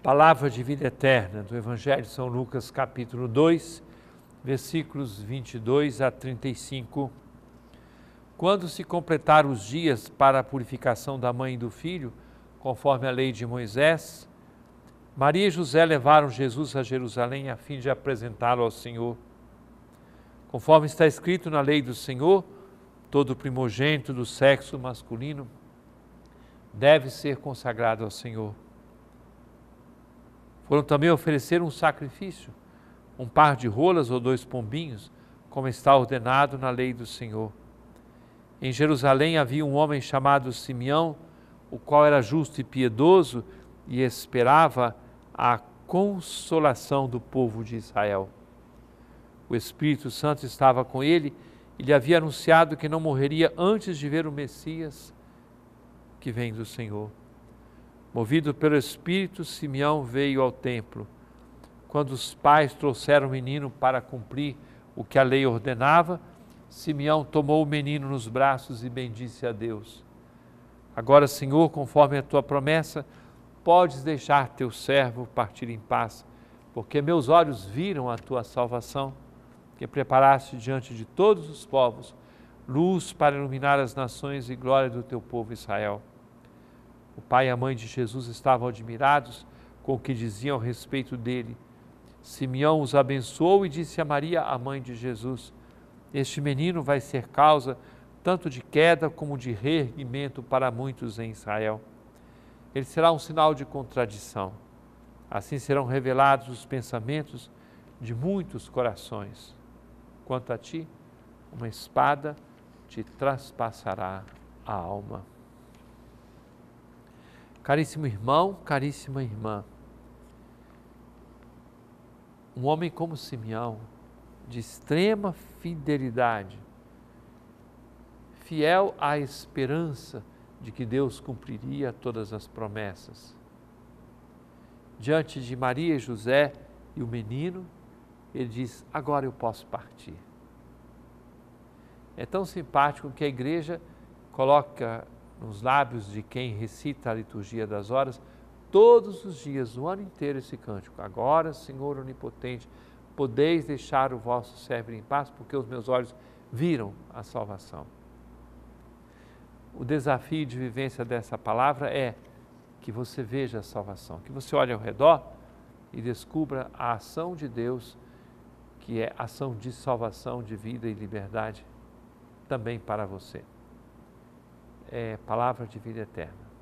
Palavra de vida eterna do Evangelho de São Lucas, capítulo 2, versículos 22 a 35. Quando se completaram os dias para a purificação da mãe e do filho, conforme a lei de Moisés, Maria e José levaram Jesus a Jerusalém a fim de apresentá-lo ao Senhor. Conforme está escrito na lei do Senhor, todo primogênito do sexo masculino deve ser consagrado ao Senhor. Foram também oferecer um sacrifício, um par de rolas ou 2 pombinhos, como está ordenado na lei do Senhor. Em Jerusalém havia um homem chamado Simeão, o qual era justo e piedoso e esperava a consolação do povo de Israel. O Espírito Santo estava com ele e lhe havia anunciado que não morreria antes de ver o Messias que vem do Senhor. Movido pelo Espírito, Simeão veio ao templo. Quando os pais trouxeram o menino para cumprir o que a lei ordenava, Simeão tomou o menino nos braços e bendisse a Deus. Agora, Senhor, conforme a tua promessa, podes deixar teu servo partir em paz, porque meus olhos viram a tua salvação, que preparaste diante de todos os povos, luz para iluminar as nações e glória do teu povo Israel. O pai e a mãe de Jesus estavam admirados com o que diziam a respeito dele. Simeão os abençoou e disse a Maria, a mãe de Jesus: este menino vai ser causa tanto de queda como de reerguimento para muitos em Israel. Ele será um sinal de contradição. Assim serão revelados os pensamentos de muitos corações. Quanto a ti, uma espada te traspassará a alma. Caríssimo irmão, caríssima irmã, um homem como Simeão, de extrema fidelidade, fiel à esperança de que Deus cumpriria todas as promessas. Diante de Maria e José e o menino, ele diz: agora eu posso partir. É tão simpático que a igreja coloca nos lábios de quem recita a liturgia das horas, todos os dias, o ano inteiro, esse cântico. Agora, Senhor onipotente, podeis deixar o vosso servo em paz, porque os meus olhos viram a salvação. O desafio de vivência dessa palavra é que você veja a salvação, que você olhe ao redor e descubra a ação de Deus, que é ação de salvação, de vida e liberdade, também para você. É palavra de vida eterna.